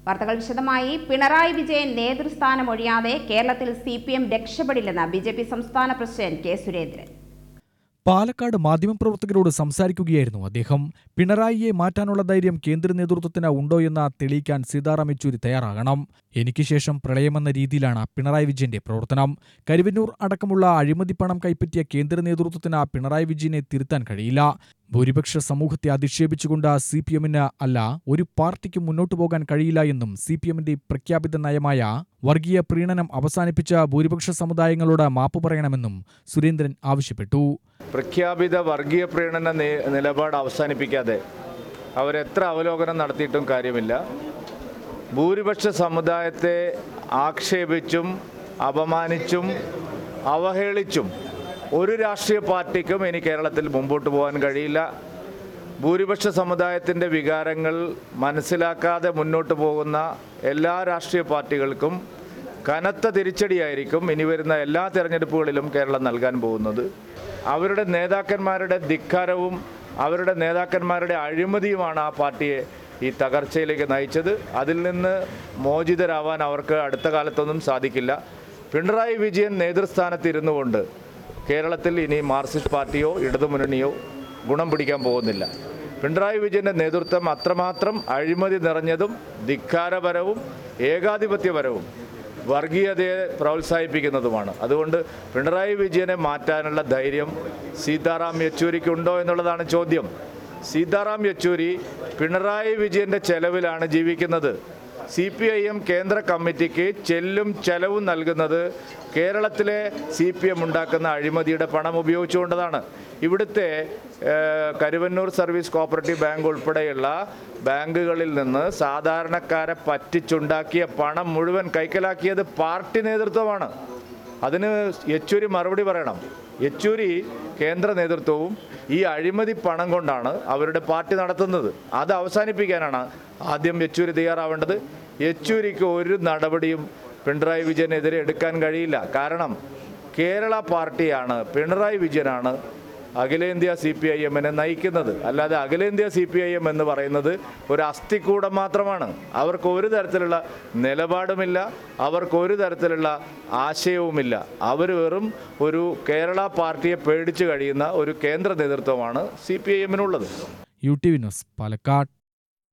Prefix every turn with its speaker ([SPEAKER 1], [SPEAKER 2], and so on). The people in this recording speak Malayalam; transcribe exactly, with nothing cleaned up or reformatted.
[SPEAKER 1] വാർത്തകൾ വിശദമായി. പിണറായി വിജയൻ നേതൃസ്ഥാനം ഒഴിയാതെ കേരളത്തിൽ സി പി എം രക്ഷപ്പെടില്ലെന്ന് ബി ജെ പി സംസ്ഥാന പ്രസിഡന്റ് കെ സുരേന്ദ്രൻ.
[SPEAKER 2] പാലക്കാട് മാധ്യമപ്രവർത്തകരോട് സംസാരിക്കുകയായിരുന്നു അദ്ദേഹം. പിണറായിയെ മാറ്റാനുള്ള ധൈര്യം കേന്ദ്ര നേതൃത്വത്തിന് ഉണ്ടോയെന്ന് തെളിയിക്കാൻ സീതാറാം യെച്ചൂരി തയ്യാറാകണം. എനിക്ക് ശേഷം പ്രളയമെന്ന രീതിയിലാണ് പിണറായി വിജയന്റെ പ്രവർത്തനം. കരുവന്നൂർ അടക്കമുള്ള അഴിമതിപ്പണം കൈപ്പറ്റിയ കേന്ദ്ര നേതൃത്വത്തിന് പിണറായി വിജയനെ തിരുത്താൻ കഴിയില്ല. ഭൂരിപക്ഷ സമൂഹത്തെ അധിക്ഷേപിച്ചുകൊണ്ട് സി പി എമ്മിന് അല്ല ഒരു പാർട്ടിക്കും മുന്നോട്ടു പോകാൻ കഴിയില്ല എന്നും സി പി എമ്മിന്റെ പ്രഖ്യാപിത നയമായ വർഗീയ പ്രീണനം അവസാനിപ്പിച്ച ഭൂരിപക്ഷ സമുദായങ്ങളോട് മാപ്പ് പറയണമെന്നും സുരേന്ദ്രൻ ആവശ്യപ്പെട്ടു.
[SPEAKER 3] പ്രഖ്യാപിത വർഗീയ പ്രീണന നിലപാട് അവസാനിപ്പിക്കാതെ അവരെത്ര അവലോകനം നടത്തിയിട്ടും കാര്യമില്ല. ഭൂരിപക്ഷ സമുദായത്തെ ആക്ഷേപിച്ചും അപമാനിച്ചും അവഹേളിച്ചും ഒരു രാഷ്ട്രീയ പാർട്ടിക്കും ഇനി കേരളത്തിൽ മുമ്പോട്ട് പോകാൻ കഴിയില്ല. ഭൂരിപക്ഷ സമുദായത്തിൻ്റെ വികാരങ്ങൾ മനസ്സിലാക്കാതെ മുന്നോട്ട് പോകുന്ന എല്ലാ രാഷ്ട്രീയ പാർട്ടികൾക്കും കനത്ത തിരിച്ചടിയായിരിക്കും ഇനി വരുന്ന എല്ലാ തെരഞ്ഞെടുപ്പുകളിലും കേരളം നൽകാൻ പോകുന്നത്. അവരുടെ നേതാക്കന്മാരുടെ ധിക്കാരവും അവരുടെ നേതാക്കന്മാരുടെ അഴിമതിയുമാണ് ആ പാർട്ടിയെ ഈ തകർച്ചയിലേക്ക് നയിച്ചത്. അതിൽ നിന്ന് മോചിതരാവാൻ അവർക്ക് അടുത്ത കാലത്തൊന്നും സാധിക്കില്ല. പിണറായി വിജയൻ നേതൃസ്ഥാനത്തിരുന്നു കൊണ്ട് കേരളത്തിൽ ഇനി മാർക്സിസ്റ്റ് പാർട്ടിയോ ഇടതുമുന്നണിയോ ഗുണം പിടിക്കാൻ പോകുന്നില്ല. പിണറായി വിജയൻ്റെ നേതൃത്വം അത്രമാത്രം അഴിമതി നിറഞ്ഞതും ധിക്കാരപരവും ഏകാധിപത്യപരവും വർഗീയതയെ പ്രോത്സാഹിപ്പിക്കുന്നതുമാണ്. അതുകൊണ്ട് പിണറായി വിജയനെ മാറ്റാനുള്ള ധൈര്യം സീതാറാം യെച്ചൂരിക്കുണ്ടോ എന്നുള്ളതാണ് ചോദ്യം. സീതാറാം യെച്ചൂരി പിണറായി വിജയൻ്റെ ചെലവിലാണ് ജീവിക്കുന്നത്. സി പി ഐ എം കേന്ദ്ര കമ്മിറ്റിക്ക് ചെല്ലും ചെലവും നൽകുന്നത് കേരളത്തിലെ സി പി എം ഉണ്ടാക്കുന്ന അഴിമതിയുടെ പണം ഉപയോഗിച്ചുകൊണ്ടതാണ്. ഇവിടുത്തെ കരുവന്നൂർ സർവീസ് കോപ്പറേറ്റീവ് ബാങ്ക് ഉൾപ്പെടെയുള്ള ബാങ്കുകളിൽ നിന്ന് സാധാരണക്കാരെ പറ്റിച്ചുണ്ടാക്കിയ പണം മുഴുവൻ കൈക്കലാക്കിയത് പാർട്ടി നേതൃത്വമാണ്. അതിന് യെച്ചൂരി മറുപടി പറയണം. യെച്ചൂരി കേന്ദ്ര നേതൃത്വവും ഈ അഴിമതി പണം കൊണ്ടാണ് അവരുടെ പാർട്ടി നടത്തുന്നത്. അത് അവസാനിപ്പിക്കാനാണ് ആദ്യം യെച്ചൂരി തയ്യാറാവേണ്ടത്. യെച്ചൂരിക്ക് ഒരു നടപടിയും പിണറായി വിജയനെതിരെ എടുക്കാൻ കഴിയില്ല. കാരണം കേരള പാർട്ടിയാണ്, പിണറായി വിജയനാണ് അഖിലേന്ത്യാ സി പി ഐ എമ്മിനെ നയിക്കുന്നത്. അല്ലാതെ അഖിലേന്ത്യാ സി പി ഐ എം എന്ന് പറയുന്നത് ഒരു അസ്ഥിക്കൂടം മാത്രമാണ്. അവർക്ക് ഒരു തരത്തിലുള്ള നിലപാടുമില്ല, അവർക്കൊരു തരത്തിലുള്ള ആശയവുമില്ല. അവർ വെറും ഒരു കേരള പാർട്ടിയെ പേടിച്ച് കഴിയുന്ന ഒരു കേന്ദ്ര നേതൃത്വമാണ് സി പി ഐ എമ്മിനുള്ളത്.
[SPEAKER 2] U T V news Palakkad.